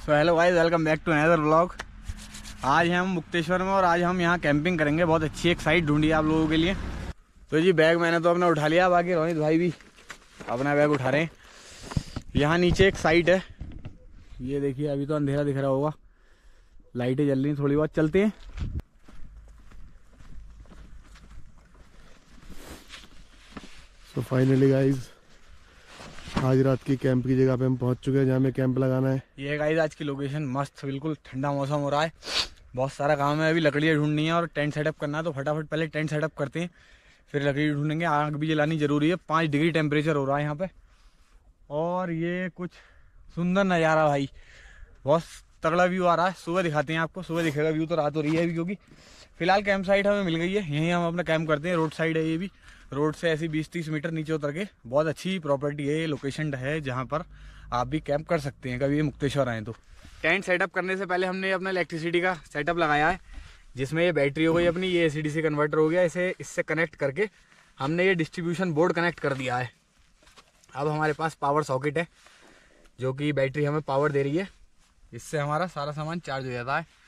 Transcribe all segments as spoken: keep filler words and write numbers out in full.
So hello guys, welcome back to another vlog. आज हम मुक्तेश्वर में और आज हम यहाँ कैंपिंग करेंगे। बहुत अच्छी एक साइट ढूंढी है आप लोगों के लिए। तो जी बैग मैंने तो अपना उठा लिया, बाकी रोहित भाई भी अपना बैग उठा रहे हैं। यहाँ नीचे एक साइट है, ये देखिए। अभी तो अंधेरा दिख रहा होगा, लाइटें जल रही थोड़ी बहुत। चलते हैं। तो फाइनली गाइस आज रात की कैंप की जगह पे हम पहुंच चुके हैं जहाँ में कैंप लगाना है। ये गाइस आज की लोकेशन मस्त, बिल्कुल ठंडा मौसम हो रहा है। बहुत सारा काम है, अभी लकड़ियाँ ढूंढनी है और टेंट सेटअप करना है। तो फटाफट पहले टेंट सेटअप करते हैं, फिर लकड़ी ढूंढेंगे। आग भी जलानी जरूरी है। पाँच डिग्री टेम्परेचर हो रहा है यहाँ पे। और ये कुछ सुंदर नज़ारा भाई, बहुत तगड़ा व्यू आ रहा है। सुबह दिखाते हैं आपको, सुबह दिखेगा व्यू। तो रात हो रही है अभी, क्योंकि फिलहाल कैंप साइट हमें मिल गई है। यहीं हम अपना कैंप करते हैं। रोड साइड है ये भी, रोड से ऐसी बीस तीस मीटर नीचे उतर के। बहुत अच्छी प्रॉपर्टी है, लोकेशन है जहाँ पर आप भी कैंप कर सकते हैं कभी ये मुक्तेश्वर आए तो। टेंट सेटअप करने से पहले हमने अपना इलेक्ट्रिसिटी का सेटअप लगाया है, जिसमें ये बैटरी हो गई अपनी, ये एसीडीसी कन्वर्टर हो गया। इसे इससे कनेक्ट करके हमने ये डिस्ट्रीब्यूशन बोर्ड कनेक्ट कर दिया है। अब हमारे पास पावर सॉकेट है, जो कि बैटरी हमें पावर दे रही है। इससे हमारा सारा सामान चार्ज हो जाता है।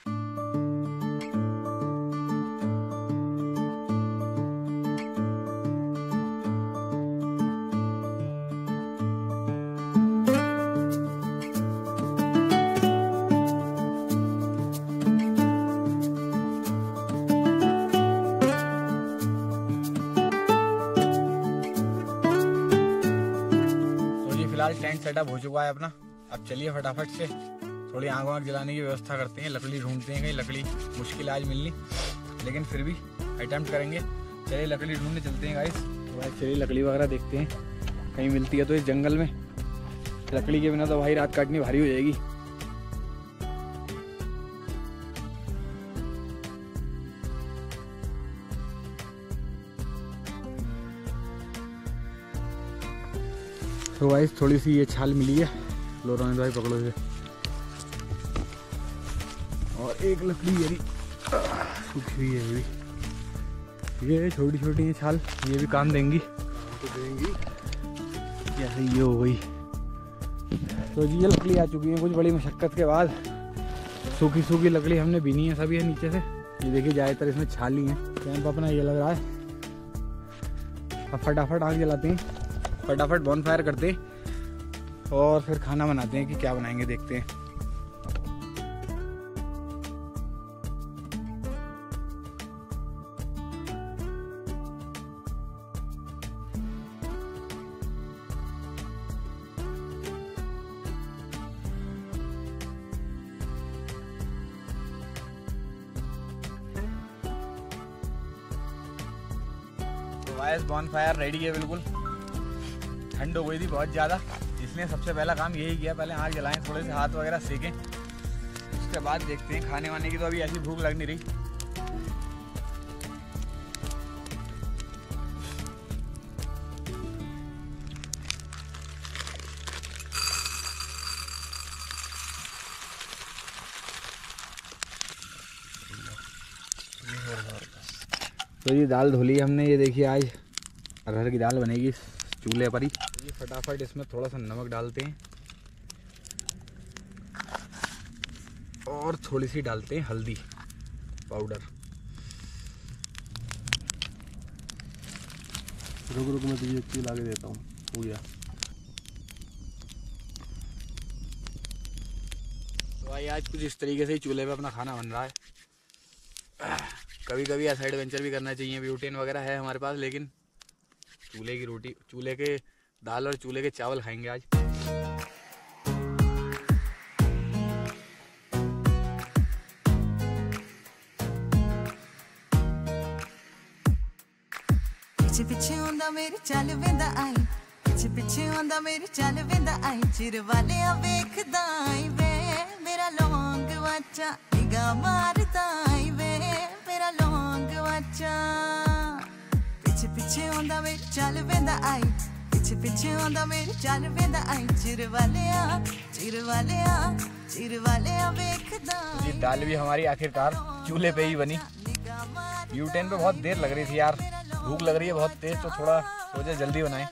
फिलहाल टेंट सेटअप हो चुका है अपना। अब चलिए फटाफट से थोड़ी आग वाग जलाने की व्यवस्था करते हैं। लकड़ी ढूंढते हैं, कहीं लकड़ी मुश्किल आज मिलनी, लेकिन फिर भी अटेम्प्ट करेंगे। चलिए लकड़ी ढूंढने चलते हैं गाइस। तो भाई चलिए लकड़ी वगैरह देखते हैं, कहीं मिलती है तो इस जंगल में। लकड़ी के बिना तो भाई रात काटनी भारी हो जाएगी। तो गाइस थोड़ी सी ये छाल मिली है, लो रोहित भाई पकड़ो इसे। और एक लकड़ी ये भी सूखी हुई है, ये भी ये छोटी छोटी है छाल, ये भी काम देंगी तो देंगी। जैसे ये हो गई। तो जी ये लकड़ी आ चुकी है कुछ बड़ी मशक्कत के बाद। सूखी सूखी लकड़ी हमने बीनी है, सभी है नीचे से। ये देखिए ज़्यादातर इसमें छाल ही है। कैंप अपना ये लग रहा है। अब फटाफट आग जलाते हैं, फटाफट बॉनफायर करते हैं और फिर खाना बनाते हैं। कि क्या बनाएंगे देखते हैं। तो वाइस बॉनफायर रेडी है बिल्कुल। ठंड हो गई थी बहुत ज़्यादा, इसलिए सबसे पहला काम यही किया। पहले आग जलाएं, थोड़े से हाथ वगैरह सेकें, उसके बाद देखते हैं खाने वाने की। तो अभी ऐसी भूख लग नहीं रही। तो ये दाल धुली हमने, ये देखिए आज अरहर की दाल बनेगी चूल्हे पर ही। ये फटाफट इसमें थोड़ा सा नमक डालते हैं और थोड़ी सी डालते हैं हल्दी पाउडर। रुक रुक मैं तुझे एक चीज ला के देता हूँ। हो गया। तो भाई आज कुछ इस तरीके से ही चूल्हे पे अपना खाना बन रहा है। कभी कभी ऐसा एडवेंचर भी करना चाहिए। ब्यूटेन वगैरह है हमारे पास, लेकिन चूल्हे की रोटी, चूल्हे के दाल और चूल्हे के चावल खाएंगे आज। पीछे पीछे आंदा मेरी चल वेंदा आई, पीछे पीछे आंदा मेरी चल वेंदा आई। चिर वाले आ वेखदा आई वे, मेरा लौंग वाचा निगाह मारदा आई वे, मेरा लौंग वाचा। पीछे पीछे आंदा मेरी चल वेंदा आई, पीछे पीछे आंदा मेरी चल वेंदा आई। चिर वाले आ चिर वाले आ चिर वाले आ वेखदा। ये दाल भी हमारी आखिरकार चूल्हे पे ही बनी। ब्यूटेन पे बहुत देर लग रही थी यार, भूख लग रही है बहुत तेज, तो थोड़ा सोचे जल्दी बनाएं।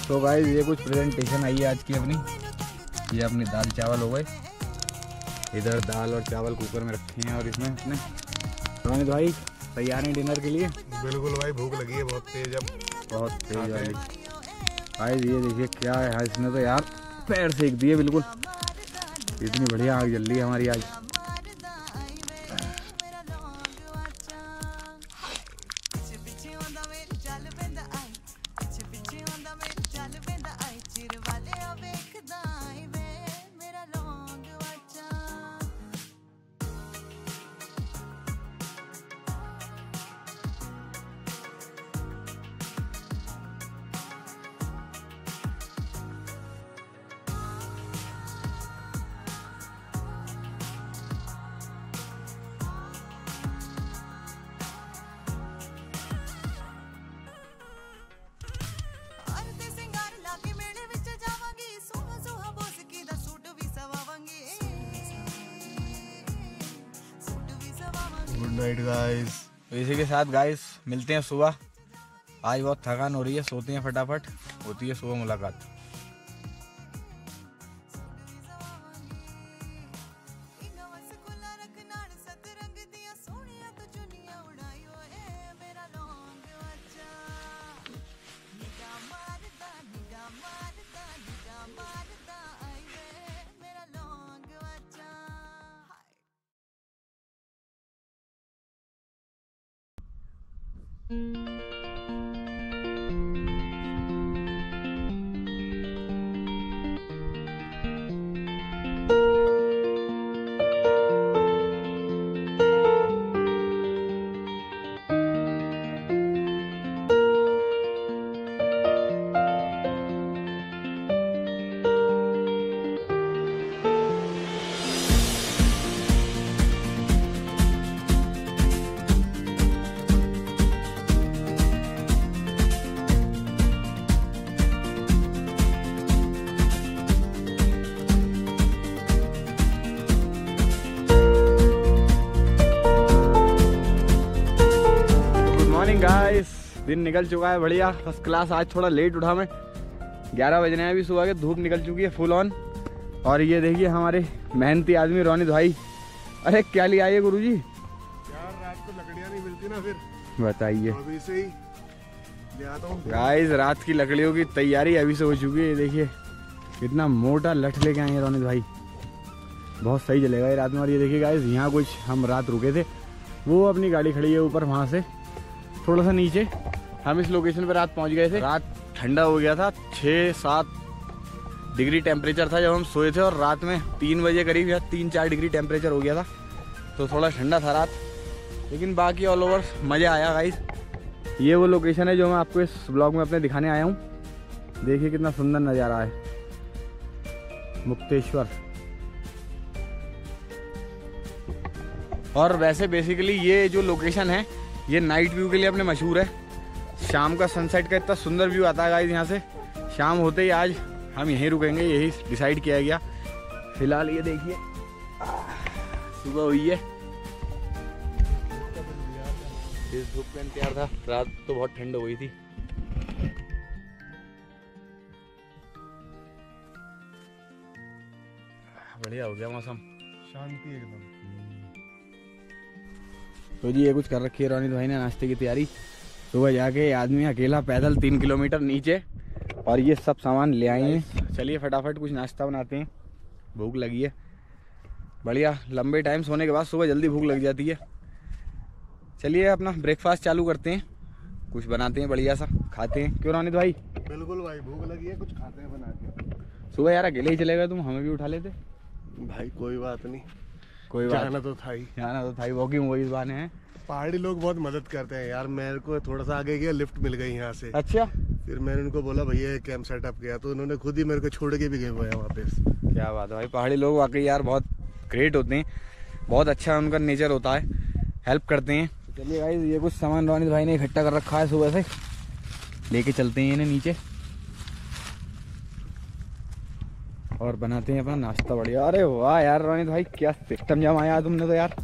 तो गाइस ये कुछ प्रेजेंटेशन आई है आज की अपनी। ये अपनी दाल चावल हो गए, इधर दाल और चावल कुकर में रखे हैं और इसमें अपने रोनित भाई तैयार हैं डिनर के लिए। बिल्कुल भाई, भूख लगी है बहुत तेज, अब बहुत तेज वाली। गाइस ये देखिए क्या है, इसने तो यार पैर सेक दिए बिल्कुल, इतनी बढ़िया आग जल रही है हमारी आज। Good night guys. इसी के साथ गाइस मिलते हैं सुबह। आज बहुत थकान हो रही है, सोते हैं फटाफट, होती है सुबह मुलाकात। गाइस दिन निकल चुका है बढ़िया, फर्स्ट क्लास। आज थोड़ा लेट उठा मैं, ग्यारह बजने हैं अभी सुबह के, धूप निकल चुकी है फुल ऑन। और ये देखिए हमारे मेहनती आदमी रोनित भाई। अरे क्या ले आइए गुरुजी? यार रात को लकड़ियां नहीं मिलती ना, फिर बताइए। अभी से ही ले आता हूं गाइस, रात की लकड़ियों की तैयारी अभी से हो चुकी है। देखिए कितना मोटा लठ लेके आए हैं रोनित भाई, बहुत सही चलेगा ये रात में। और ये देखिए गाइस, यहाँ कुछ हम रात रुके थे, वो अपनी गाड़ी खड़ी है ऊपर, वहाँ से थोड़ा सा नीचे हम इस लोकेशन पर रात पहुंच गए थे। रात ठंडा हो गया था, छः सात डिग्री टेम्परेचर था जब हम सोए थे, और रात में तीन बजे करीब या तीन चार डिग्री टेम्परेचर हो गया था, तो थोड़ा ठंडा था रात। लेकिन बाकी ऑल ओवर मज़ा आया गाइस। ये वो लोकेशन है जो मैं आपको इस ब्लॉग में अपने दिखाने आया हूँ। देखिए कितना सुंदर नज़ारा है, मुक्तेश्वर। और वैसे बेसिकली ये जो लोकेशन है ये नाइट व्यू के लिए अपने मशहूर है। शाम का सनसेट का इतना सुंदर व्यू आता है गाइस यहाँ से। शाम होते ही आज हम यहीं रुकेंगे, यही डिसाइड किया गया। फिलहाल ये देखिए सुबह हुई है, इस धूप का इंतजार था, रात तो बहुत ठंड हो गई थी। बढ़िया हो गया मौसम, शांति एकदम। तो जी ये कुछ कर रखी है रोनित भाई ने नाश्ते की तैयारी। सुबह जाके आदमी अकेला पैदल तीन किलोमीटर नीचे, और ये सब सामान ले आए हैं। चलिए फटाफट कुछ नाश्ता बनाते हैं, भूख लगी है बढ़िया। लंबे टाइम सोने के बाद सुबह जल्दी भूख लग जाती है। चलिए अपना ब्रेकफास्ट चालू करते हैं, कुछ बनाते हैं बढ़िया सा, खाते हैं। क्यों रोनित भाई? बिल्कुल भाई, भूख लगी है, कुछ खाते हैं बना के। सुबह यार अकेले ही चले गए तुम, हमें भी उठा लेते। भाई कोई बात नहीं, कोई बात जाना तो था ही, जाना तो था ही, वॉकिंग वही बहाने हैं। पहाड़ी लोग बहुत मदद करते हैं यार। मेरे को थोड़ा सा आगे गया, लिफ्ट मिल गई यहाँ से। अच्छा, फिर मैंने उनको बोला भैया कैंप सेटअप किया, तो उन्होंने खुद ही मेरे को छोड़ के भी गए हुए हैं वापस। क्या बात है भाई, पहाड़ी लोग वाकई यार बहुत ग्रेट होते हैं, बहुत अच्छा उनका नेचर होता है, हेल्प करते हैं। चलिए गाइस, ये कुछ सामान रोनित भाई ने इकट्ठा कर रखा है सुबह से, लेके चलते हैं इन्हें नीचे और बनाते हैं अपना नाश्ता बढ़िया। अरे वाह यार रोनित भाई, क्या सिस्टम जमाया तुमने तो यार।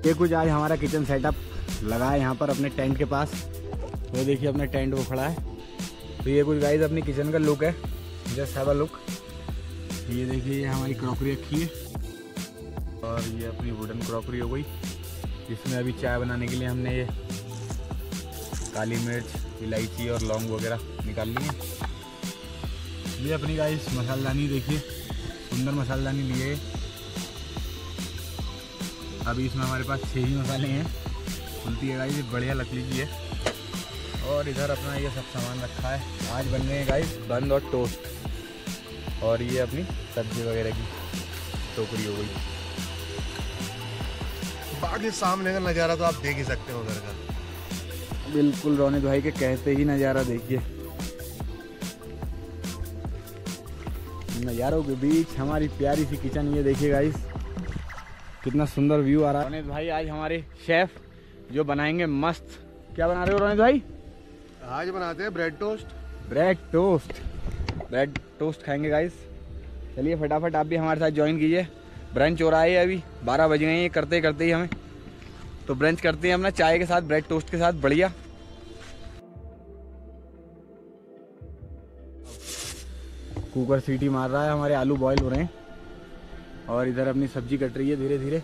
ये कुछ आज हमारा किचन सेटअप लगा है यहाँ पर अपने टेंट के पास। वो देखिए अपने टेंट वो खड़ा है। तो ये कुछ गाइस अपनी किचन का लुक है, जस्ट हैव अ लुक। ये देखिए ये हमारी क्रॉकरी रखी है और ये अपनी वुडन क्रॉकरी हो गई, जिसमें अभी चाय बनाने के लिए हमने ये काली मिर्च, इलायची और लौंग वगैरह निकाल ली है। ये अपनी गाइस मसालदानी देखिए, सुंदर मसालदानी लिए। अभी इसमें हमारे पास छः ही मसाले हैं, खुलती है गाइस, बढ़िया लकड़ी की है। और इधर अपना ये सब सामान रखा है। आज बन रहे हैं गाइस बंद और टोस्ट। और ये अपनी सब्जी वगैरह की टोकरी हो गई। बाकी सामने का नज़ारा तो आप देख ही सकते हो उधर का। बिल्कुल रोनित भाई के कहते ही नज़ारा देखिए। नज़ारों के बीच हमारी प्यारी सी किचन, ये देखिए गाइस कितना सुंदर व्यू आ रहा है। रोनित भाई आज हमारे शेफ जो बनाएंगे मस्त। क्या बना रहे हो रोनित भाई? आज बनाते हैं bread toast. Bread toast, bread toast खाएंगे गाइस। चलिए फटाफट आप भी हमारे साथ ज्वाइन कीजिए। ब्रंच हो रहा है अभी, बारह बज गए हैं करते करते ही हमें। तो ब्रंच करते हैं अपना चाय के साथ, ब्रेड टोस्ट के साथ, बढ़िया। कुकर सीटी मार रहा है, हमारे आलू बॉईल हो रहे हैं और इधर अपनी सब्जी कट रही है धीरे धीरे।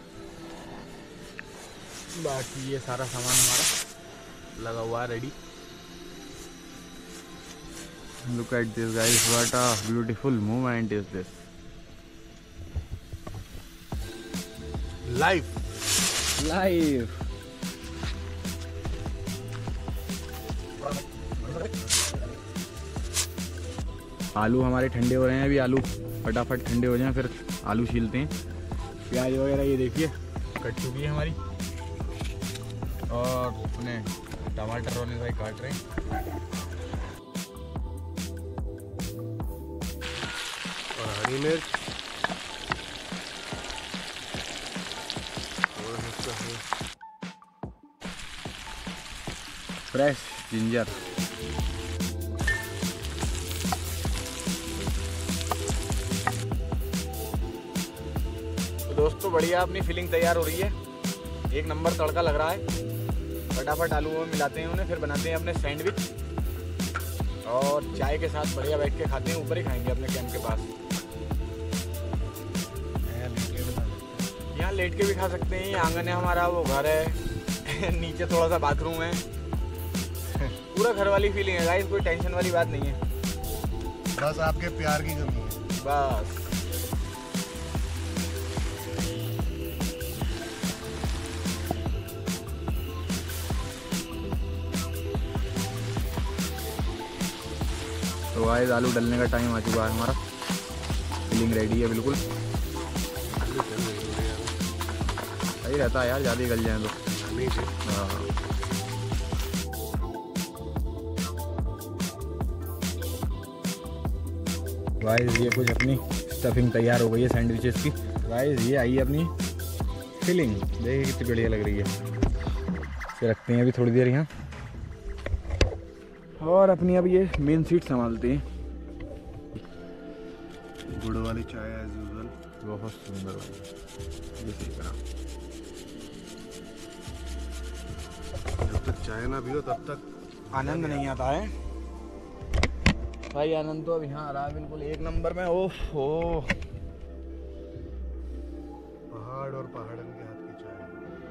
बाकी ये सारा सामान हमारा लगा हुआ है ready. Look at this guys, what a beautiful moment is this. Live. Live. आलू हमारे ठंडे हो रहे हैं अभी, आलू फटाफट ठंडे हो जाएं फिर आलू छीलते हैं। प्याज वगैरह ये देखिए कट चुकी है हमारी और अपने टमाटर रोने भाई काट रहे हैं और हरी मिर्च फ्रेश जिंजर। तो दोस्तों बढ़िया अपनी फिलिंग तैयार हो रही है, एक नंबर तड़का लग रहा है। फटाफट आलू में मिलाते हैं उन्हें, फिर बनाते हैं अपने सैंडविच और चाय के साथ बढ़िया बैठ के खाते हैं। ऊपर ही खाएंगे अपने कैंप के पास। यहाँ लेट के भी खा सकते हैं। आंगन है हमारा, वो घर है नीचे थोड़ा सा बाथरूम है। पूरा घर वाली फीलिंग है गाइस, कोई टेंशन वाली बात नहीं है। बस आपके प्यार की कमी है बस। तो गाइस आलू डलने का टाइम आ चुका है हमारा, फिलिंग रेडी है बिल्कुल। सही रहता है यार, ज़्यादा गल जाए तो। हाँ गाइस ये कुछ अपनी स्टफिंग तैयार हो गई है सैंडविचेस की। गाइस ये आई है अपनी फिलिंग, देखिए कितनी बढ़िया लग रही है। इसे रखते हैं अभी थोड़ी देर यहाँ और अपनी अब ये मेन सीट संभालते हैं। गुड़ वाली चाय एज यूजुअल बहुत सुंदर वाली, ये सही करा। जब तक चाय ना पियो तब तक आनंद नहीं आता है भाई। आनंद तो अब यहाँ आ रहा है बिल्कुल एक नंबर में। ओह हो, पहाड़ और पहाड़न के हाथ की चाय।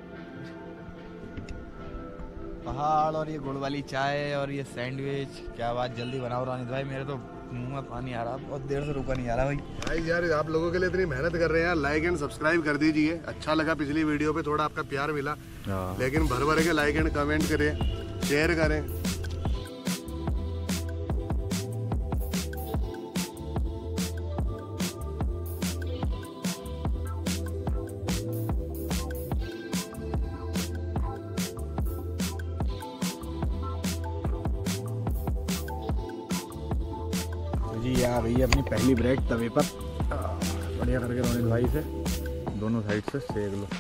पहाड़ और ये गुड़ वाली चाय और ये सैंडविच, क्या बात। जल्दी बनाओ रोनित भाई, मेरे तो मुंह में पानी आ रहा, बहुत देर से रुका नहीं आ रहा भाई। भाई यार आप लोगों के लिए इतनी मेहनत कर रहे हैं यार, लाइक एंड सब्सक्राइब कर दीजिए। अच्छा लगा पिछली वीडियो पे थोड़ा आपका प्यार मिला, लेकिन भर भर के लाइक एंड कमेंट करें, शेयर करें। जी आ गई है अपनी पहली ब्रेड तवे पर, बढ़िया करके रोनित भाई से दोनों साइड से सेक लो।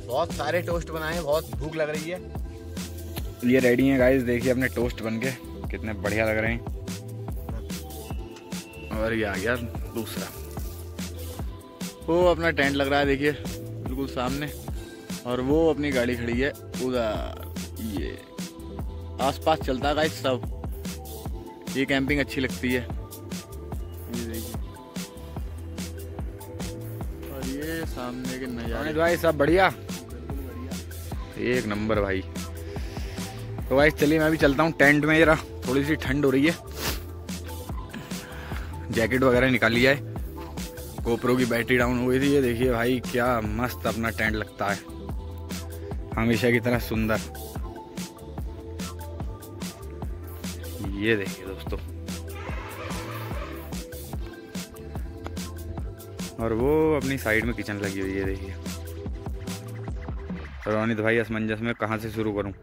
बहुत सारे टोस्ट बनाए हैं, बहुत भूख लग रही है। ये रेडी हैं गाइस, देखिए अपने टोस्ट बन के कितने बढ़िया लग रहे हैं। और ये आ गया दूसरा, वो अपना टेंट लग रहा है देखिए बिल्कुल सामने, और वो अपनी गाड़ी खड़ी है उधर। ये आसपास चलता है गाइस सब, ये कैंपिंग अच्छी लगती है। ये देखिए, और ये सामने के नजारे भाई सब बढ़िया, एक नंबर भाई। तो भाई चलिए मैं भी चलता हूँ टेंट में, जरा थोड़ी सी ठंड हो रही है, जैकेट वगैरह निकाल लिया है। गोप्रो की बैटरी डाउन हो गई थी। ये देखिए भाई क्या मस्त अपना टेंट लगता है, हमेशा की तरह सुंदर। ये देखिए दोस्तों, और वो अपनी साइड में किचन लगी हुई है देखिए। रोनित भाई असमंजस में कहाँ से शुरू करूं।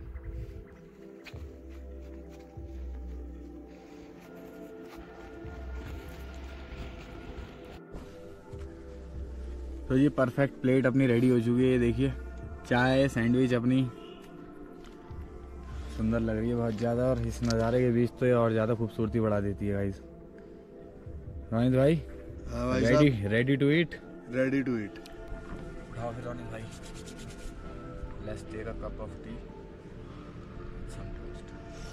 तो ये परफेक्ट प्लेट अपनी रेडी हो चुकी है। ये देखिए चाय सैंडविच अपनी सुंदर लग रही है बहुत ज़्यादा, और इस नज़ारे के बीच तो ये और ज़्यादा खूबसूरती बढ़ा देती है गाइस। रोनित भाई ready ready to eat ready to eat. उठाओ फिर रोनित भाई, let's take a cup of tea, some toast.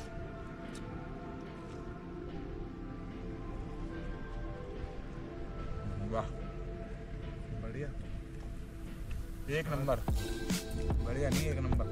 वाह बढ़िया, एक नंबर, बढ़िया नहीं एक नंबर।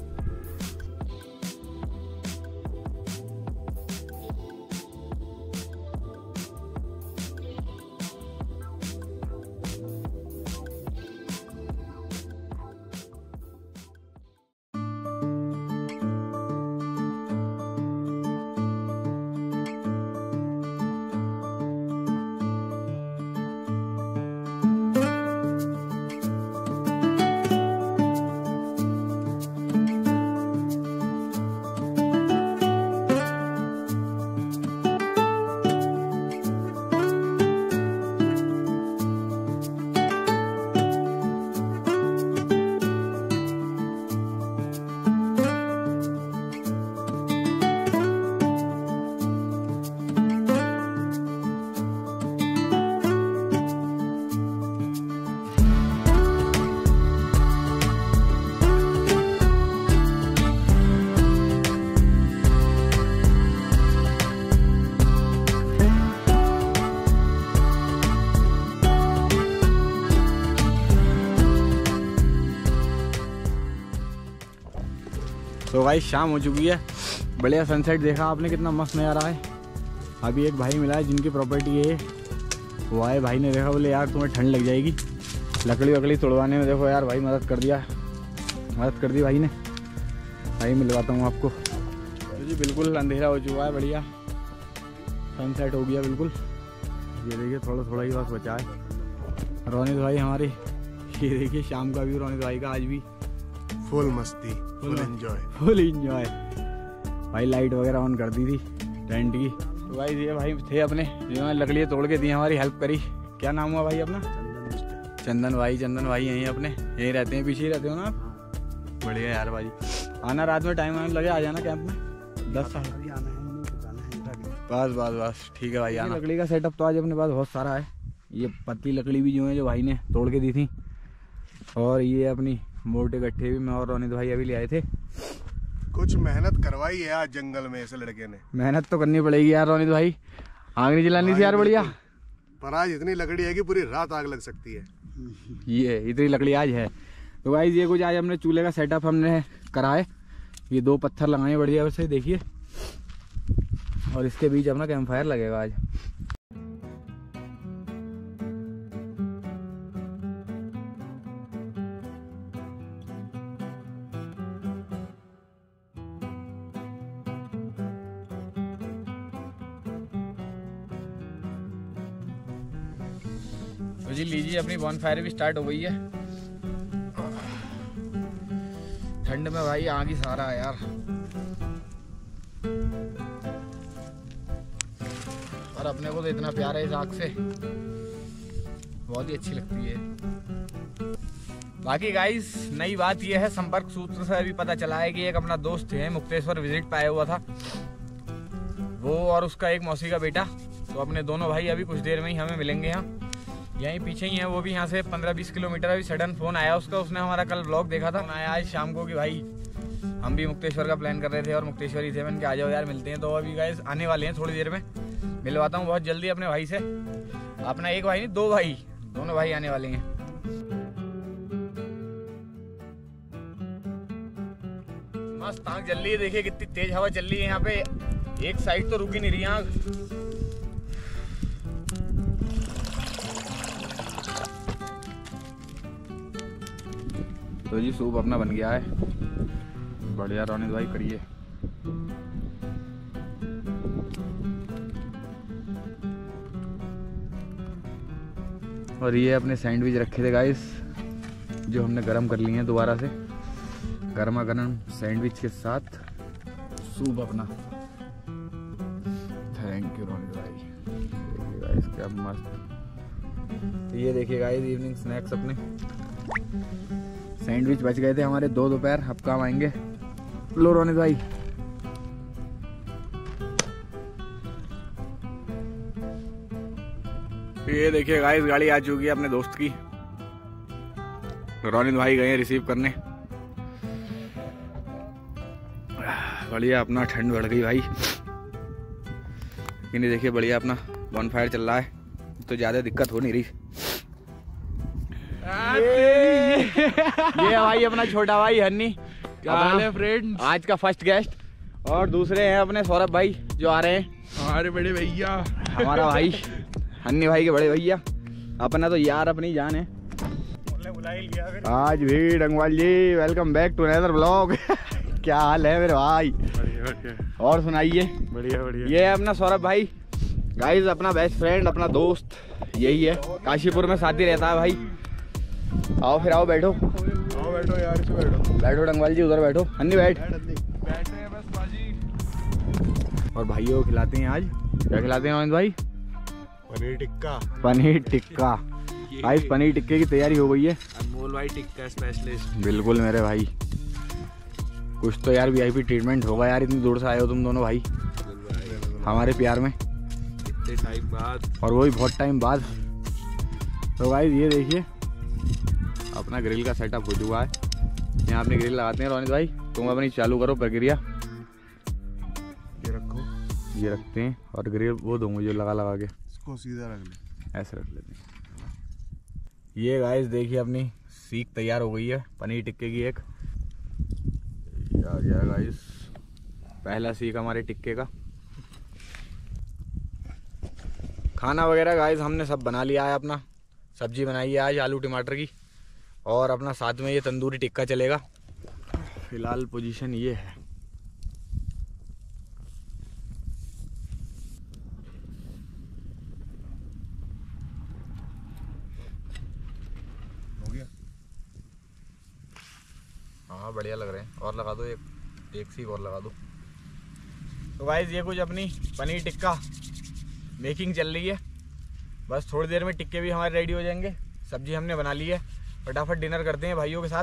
तो भाई शाम हो चुकी है, बढ़िया सनसेट देखा आपने, कितना मस्त नज़ारा है। अभी एक भाई मिला है जिनकी प्रॉपर्टी है, वो आए भाई ने देखा, बोले यार तुम्हें ठंड लग जाएगी लकड़ी वकड़ी तोड़वाने में। देखो यार भाई मदद कर दिया, मदद कर दी भाई ने। भाई मिलवाता हूँ आपको। तो जी बिल्कुल अंधेरा हो चुका है, बढ़िया सनसेट हो गया बिल्कुल। ये देखिए थोड़ा थोड़ा ही बस बचा है। रोनित भाई हमारे, ये देखिए शाम का व्यू रोनित भाई का आज भी फुल मस्ती, फुल एंजॉय, फुल एंजॉय। भाई लाइट वगैरह ऑन कर दी थी टेंट की। तो भाई ये भाई थे अपने, जिन्होंने लकड़ियाँ तोड़ के दी, हमारी हेल्प करी। क्या नाम हुआ भाई अपना? चंदन भाई। चंदन भाई यहीं अपने यहीं रहते हैं, पीछे ही रहते हो ना आप? बढ़िया यार भाई, आना रात में टाइम आने लगे आ जाना कैंप में। दस साल बस बस बस ठीक है भाई आना। लकड़ी का सेटअप तो आज अपने पास बहुत सारा है। ये पतली लकड़ी भी जो है जो भाई ने तोड़ के दी थी, और ये अपनी मोटे गट्ठे भी मैं और रोनित भाई अभी ले आए थे। कुछ मेहनत करवाई है आज जंगल में इस लड़के ने। मेहनत तो करनी पड़ेगी यार रोनित भाई, आग नहीं जलानी थी यार बढ़िया। पर आज इतनी लकड़ी है कि पूरी रात आग लग सकती है। ये इतनी लकड़ी आज है। तो गाइस ये कुछ आज हमने चूल्हे का सेटअप हमने करा है। ये दो पत्थर लगाए बढ़िया वैसे देखिए, और इसके बीच अपना कैंप फायर लगेगा आज। तो जी लीजिए अपनी बॉनफायर भी स्टार्ट हो गई है। ठंड में भाई आग ही सारा है यार, और अपने को तो इतना प्यार है इस आग से, बहुत ही अच्छी लगती है। बाकी गाइस नई बात यह है, संपर्क सूत्र से अभी पता चला है कि एक अपना दोस्त है मुक्तेश्वर विजिट पे आया हुआ था, वो और उसका एक मौसी का बेटा। तो अपने दोनों भाई अभी कुछ देर में ही हमें मिलेंगे यहाँ, यहीं पीछे ही है वो भी यहाँ से पंद्रह बीस किलोमीटर। अभी सडन फोन आया उसका, उसने हमारा कल ब्लॉग देखा था, आया आज शाम को कि भाई हम भी मुक्तेश्वर का प्लान कर रहे थे और मुक्तेश्वर ही थे। मैंने कहा आ जाओ यार मिलते हैं। तो अभी गाइस आने वाले हैं थोड़ी देर में, मिलवाता हूँ बहुत जल्दी अपने भाई से। अपना एक भाई नहीं, दो भाई, दोनों भाई आने वाले हैं। मस्त आग जल रही है, देखिए कितनी तेज हवा चल रही है यहाँ पे, एक साइड तो रुक ही नहीं रही आग। तो जी सूप अपना बन गया है, बढ़िया रोनित भाई करिए। और ये अपने सैंडविच रखे थे गाइस, जो हमने गरम कर लिए हैं दोबारा से, गर्मा गर्म सैंडविच के साथ सूप अपना। थैंक यू रोनित भाई, देखिए गाइस क्या मस्त। ये देखिए गाइस इवनिंग स्नैक्स अपने, सैंडविच बच गए थे हमारे दो दोपहर, अब काम आएंगे। लो रोनित भाई। ये देखिए गाइस गाड़ी आ चुकी है अपने दोस्त की, रोनित भाई गए रिसीव करने। बढ़िया अपना ठंड बढ़ गई भाई, लेकिन देखिए बढ़िया अपना बॉनफायर चल रहा है, तो ज्यादा दिक्कत हो नहीं रही। ये, ये भाई अपना छोटा भाई हन्नी, क्या हाल है फ्रेंड, आज का फर्स्ट गेस्ट। और दूसरे हैं अपने सौरभ भाई जो आ रहे हैं, हमारे बड़े भैया, हमारा भाई हन्नी भाई के बड़े भैया। अपना तो यार अपनी जान है। आज भी Dangwal ji welcome back to another blog. क्या हाल है मेरे भाई? बढ़िया बढ़िया। और सुनाइए। बढ़िया बढ़िया। ये है अपना सौरभ भाई, गाइस अपना बेस्ट फ्रेंड, अपना दोस्त यही है, काशीपुर में साथ ही रहता है भाई। आओ फिर आओ, बैठो आओ बैठो यार, इसमें बैठो बैठो डंगवाल जी, उधर बैठो। हन्नी बैठ। बैठे हैं बस बाजी। और भाइयों को खिलाते हैं आज, क्या खिलाते हैं आनंद भाई? पनीर टिक्का। पनीर टिक्का। आज पनीर टिक्के की तैयारी हो गई है। अनमोल भाई टिक्का स्पेशलिस्ट। बिल्कुल मेरे भाई, कुछ तो यार वीआईपी ट्रीटमेंट होगा यार, इतनी दूर से आए हो तुम दोनों भाई हमारे प्यार में, इतने टाइम बाद, और वो भी बहुत टाइम बाद। तो गाइस ये देखिए अपना ग्रिल का सेटअप हो चुका है, यहाँ अपनी ग्रिल लगाते हैं। रोनित भाई तुम अपनी चालू करो प्रक्रिया। ये रखो, ये रखते हैं, और ग्रिल वो दूंगा जो लगा लगा के, इसको सीधा रख ले, ऐसे रख लेते हैं। ये गाइस देखिए अपनी सीख तैयार हो गई है पनीर टिक्के की। एक ये आ गया गाइस पहला सीख हमारे टिक्के का। खाना वगैरह गाइस हमने सब बना लिया है, अपना सब्जी बनाई है आज आलू टमाटर की, और अपना साथ में ये तंदूरी टिक्का चलेगा। फिलहाल पोजीशन ये है। हो गया। हाँ बढ़िया लग रहे हैं, और लगा दो एक एक सीख और लगा दो। तो गाइस ये कुछ अपनी पनीर टिक्का मेकिंग चल रही है, बस थोड़ी देर में टिक्के भी हमारे रेडी हो जाएंगे। सब्जी हमने बना ली है, फटाफट डिनर करते हैं भाइयों के साथ।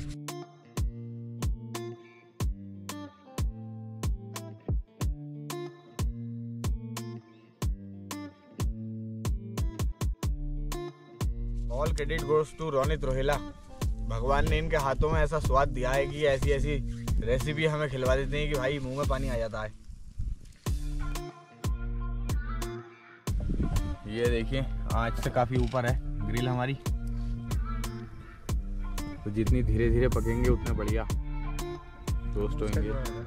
All credit goes to Ronit Rohela, भगवान ने इनके हाथों में ऐसा स्वाद दिया है कि ऐसी ऐसी रेसिपी हमें खिलवा देते हैं कि भाई मुंह में पानी आ जाता है। ये देखिए आँच से काफ़ी ऊपर है ग्रिल हमारी, तो जितनी धीरे धीरे पकेंगे उतने बढ़िया रोस्ट होंगे।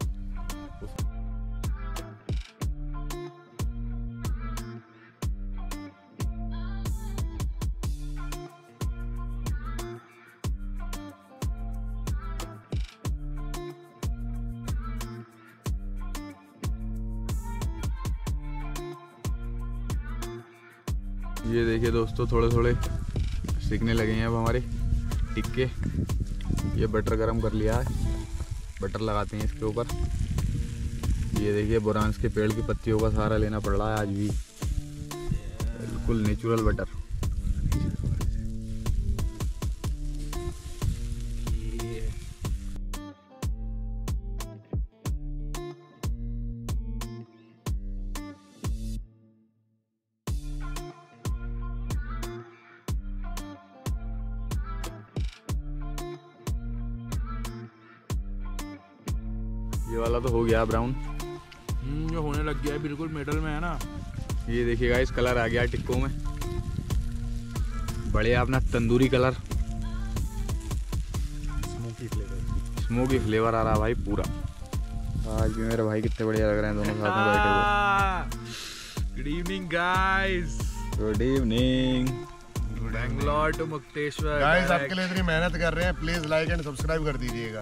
ये देखिए दोस्तों थोड़े थोड़े सीखने लगे हैं अब हमारे टिक्के। ये बटर गरम कर लिया है, बटर लगाते हैं इसके ऊपर। ये देखिए बुरांस के पेड़ की पत्तियों का सहारा लेना पड़ रहा है आज भी, बिल्कुल नेचुरल बटर। ये वाला तो हो गया ब्राउन। हम्म, ये होने लग गया है, बिल्कुल मेटल में है ना। ये देखिएगा इस कलर आ गया टिक्कों में, बढ़िया अपना tandoori colour, smoky flavour, smoky flavour आ रहा भाई पूरा। आज भी मेरे भाई कितने बढ़िया लग रहे हैं दोनों साथ में बैठे हुए। Good evening guys, good evening. Bangalore to Mukteshwar. Guys आपके लिए इतनी मेहनत कर रहे हैं, प्लीज लाइक एंड सब्सक्राइब कर दीजिएगा।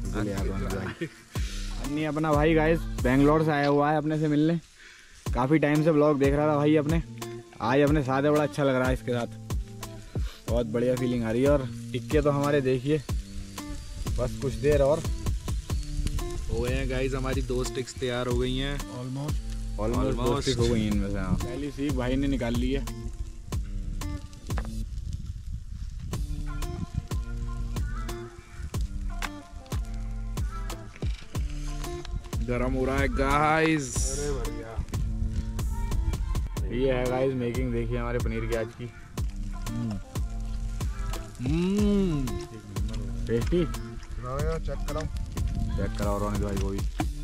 अन्नी अपना भाई गाइस बेंगलोर से आया हुआ है अपने से मिलने, काफ़ी टाइम से ब्लॉग देख रहा था भाई अपने, आज अपने साथ है, बड़ा अच्छा लग रहा है इसके साथ, बहुत बढ़िया फीलिंग आ रही है। और टिक्के तो हमारे देखिए बस कुछ देर और हो गए हैं गाइस, हमारी दो स्टिक्स तैयार हो गई हैं ऑलमोस्ट ऑलमोस्ट दो स्टिक हो गई इनमें से। हाँ, पहली सीख भाई ने निकाल ली है। गरम हो रहा है गाइस। अरे बढ़िया। ये है गाइस मेकिंग, देखिए हमारे पनीर की आज की। हम्म, टेस्टी, चेक कराओ। चेक कराओ रोनित भाई को भी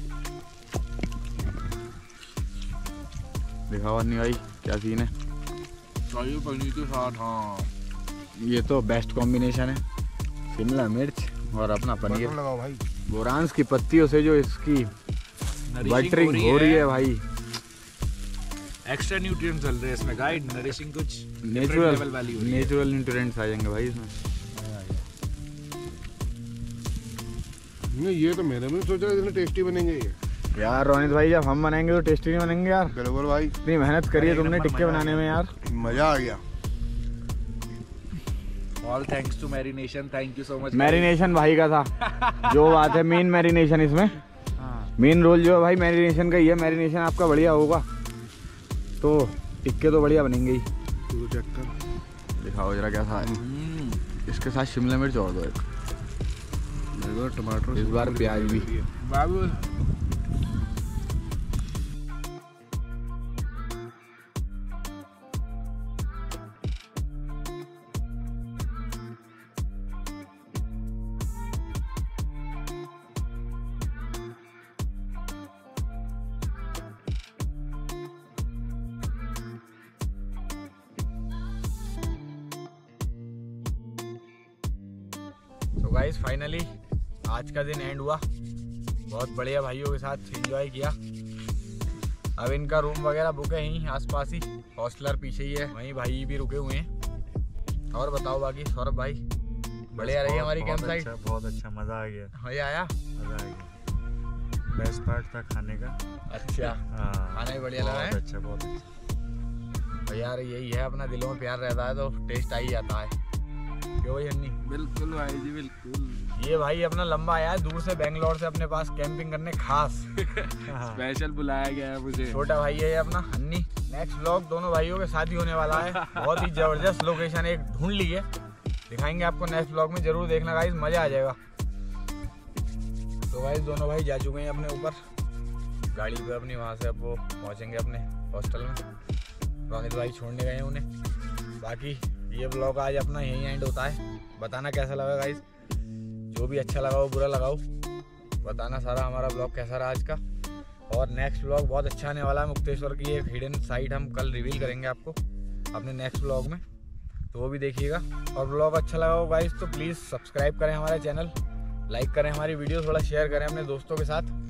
दिखाओ। अन्नी भाई क्या सीन है? चाहिए पनीर के साथ। हाँ, ये तो बेस्ट कॉम्बिनेशन है, शिमला मिर्च और अपना पनीर। बटन लगाओ भाई। बोरांस की पत्तियों से जो इसकी बटरिंग हो रही है भाई, एक्स्ट्रा न्यूट्रिएंट्स चल रहे हैं इसमें गाइड, नरिशिंग कुछ नेचुरल लेवल वाली हो रही है। नेचुरल न्यूट्रिएंट्स आ जाएंगे भाई इसमें। नहीं ये तो मैंने भी सोचा इतने टेस्टी बनेंगे ये। यार रोनित भाई जब हम बनाएंगे तो टेस्टी नहीं बनेंगे यार। बिल्कुल भाई, इतनी मेहनत करी है तुमने टिक्के बनाने में यार, मजा आ गया। All thanks to marination, thank you so much. Marination भाई का था जो बात है, मेन मैरिनेशन इसमें, मेन रोल जो है भाई मैरिनेशन का ही है। मैरिनेशन आपका बढ़िया होगा तो टिक्के तो बढ़िया बनेंगे ही। तू चेक कर, दिखाओ जरा कैसा है। इसके साथ शिमला मिर्च और दो एक, टमाटर, इस बार प्याज भी। बाबू तो गाइस फाइनली आज का दिन एंड हुआ, बहुत बढ़िया भाइयों के साथ एंजॉय किया। अब इनका रूम वगैरह बुक है यहीं आसपास ही, हॉस्टलर पीछे ही है, वहीं भाई भी रुके हुए हैं। और बताओ बाकी सौरभ भाई, बढ़िया रही हमारी कैंप साइट? बहुत अच्छा, मजा आ गया। मजा आया? मजा आ गया, बेस्ट पार्ट था खाने का। अच्छा, हाँ, खाना भी बढ़िया लगा है? बहुत अच्छा, बहुत अच्छा। तो यार यही है, अपना दिलों में प्यार रहता है तो टेस्ट आ ही जाता है, क्यों भाई अन्नी? बिल्कुल भाई जी, बिल्कुल। ये भाई अपना लंबा आया है दूर से बेंगलोर से अपने पास कैंपिंग करने खास। स्पेशल बुलाया गया है मुझे। छोटा भाई है ये अपना अन्नी। नेक्स्ट व्लॉग दोनों भाइयों के साथ ही होने वाला है, बहुत ही जबरदस्त लोकेशन एक ढूंढ ली है, दिखाएंगे आपको नेक्स्ट व्लॉग में, जरूर देखना गाइस, मजा आ जाएगा। तो गाइस दोनों भाई जा चुके हैं अपने ऊपर गाड़ी पे अपनी, वहाँ से अब वो पहुँचेंगे अपने हॉस्टल में। रोनित भाई छोड़ने गए हैं उन्हें। बाकी ये ब्लॉग आज अपना यहीं एंड होता है। बताना कैसा लगा गाइस, जो भी अच्छा लगा हो बुरा लगाओ, बताना सारा हमारा ब्लॉग कैसा रहा आज का। और नेक्स्ट ब्लॉग बहुत अच्छा आने वाला है, मुक्तेश्वर की एक हिडन साइट हम कल रिवील करेंगे आपको अपने नेक्स्ट ब्लॉग में, तो वो भी देखिएगा। और ब्लॉग अच्छा लगा हो गाइस तो प्लीज़ सब्सक्राइब करें हमारे चैनल, लाइक करें हमारी वीडियो, थोड़ा शेयर करें अपने दोस्तों के साथ।